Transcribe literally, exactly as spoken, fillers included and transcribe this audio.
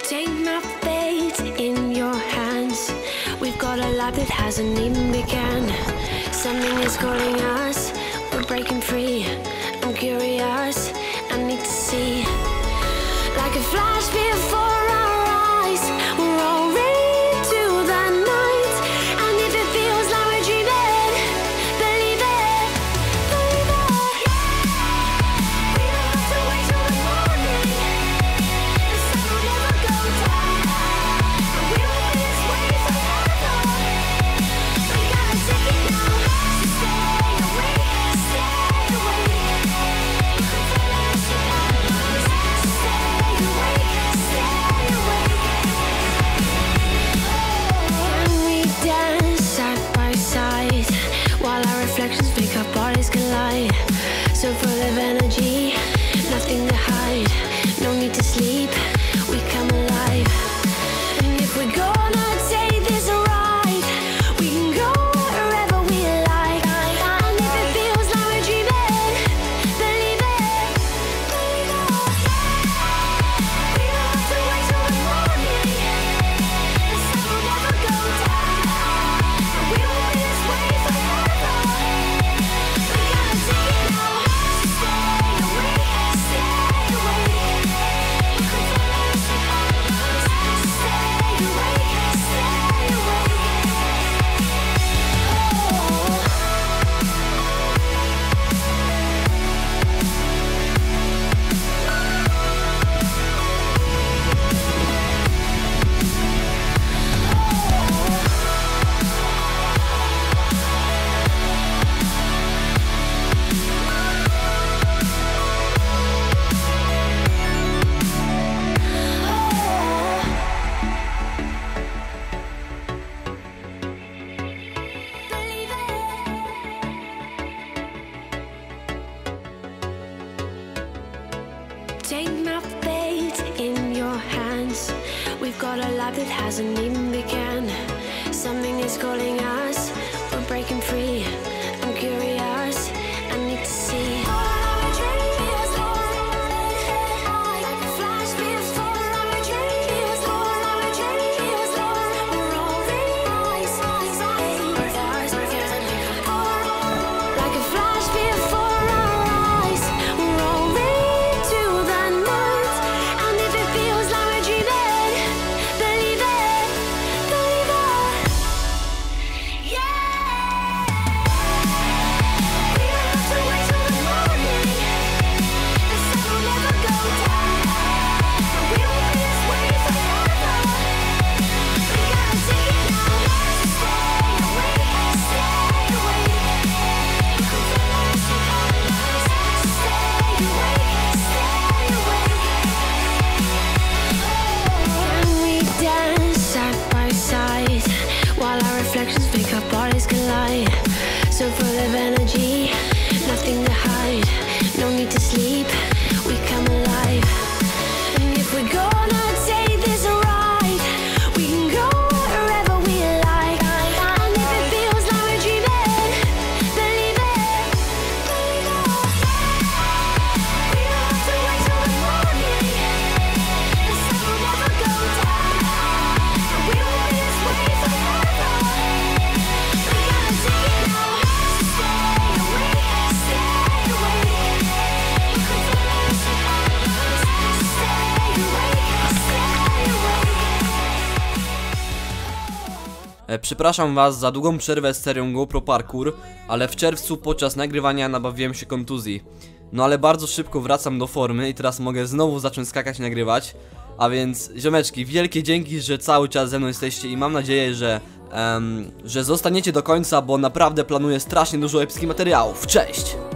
Take my fate in your hands. We've got a life that hasn't even begun. Something is calling us, we're breaking free. I'm curious, I need to see. Like a flash before our eyes, we're all ready to the night. And if it feels like we're dreaming, believe it, believe it. We don't have to wait till the morning. The sun will never go down. And we won't be this way forever. We gotta take it now. So stay awake, stay awake. You can feel it, you gotta so stay awake, stay awake. Can we dance side by side while our reflections make our bodies collide? So full of energy, nothing to hide. No need to sleep, we come alive. And if we're gonna take this ride, we can go wherever we like. And if it feels like we're dreaming, believe it, believe it. We don't have to wait till the morning. The sun will never go down. And we won't be this way forever. We gotta take it now. So stay awake, stay awake. You can feel it, you gotta so stay awake, stay awake. Believe it. Take my fate in your hands. We've got a life that hasn't even begun. Something is calling us, we're breaking free. I'm curious, I need to see. Like a flash before our dreams. We're already eyes, eyes, eyes. Like a flash before our eyes, we're all ready to the night. And if it feels like we're dreaming, believe it, believe it. Yeah. We don't have to wait till the morning. The sun will never go down. And we won't be this way forever. We gotta take it now. So stay awake, stay awake. You can feel it, you gotta so stay awake, stay awake. Can we dance side by side while our reflections make our bodies collide? So full of energy, nothing to hide. No need to sleep, we come alive. And if we're gonna take this ride, we can go wherever we like. And if it feels like we're dreaming, believe it, believe it. We don't have to wait till the morning. The sun will never go down. And we won't be this way forever. We gotta take it now. So stay awake, stay awake. You can feel it, you gotta so stay awake, stay awake. E, Przepraszam was za długą przerwę z serią GoPro Parkour, ale w czerwcu podczas nagrywania nabawiłem się kontuzji. No ale bardzo szybko wracam do formy i teraz mogę znowu zacząć skakać i nagrywać. A więc ziomeczki, wielkie dzięki, że cały czas ze mną jesteście i mam nadzieję, że, um, że zostaniecie do końca, bo naprawdę planuję strasznie dużo epickich materiałów. Cześć!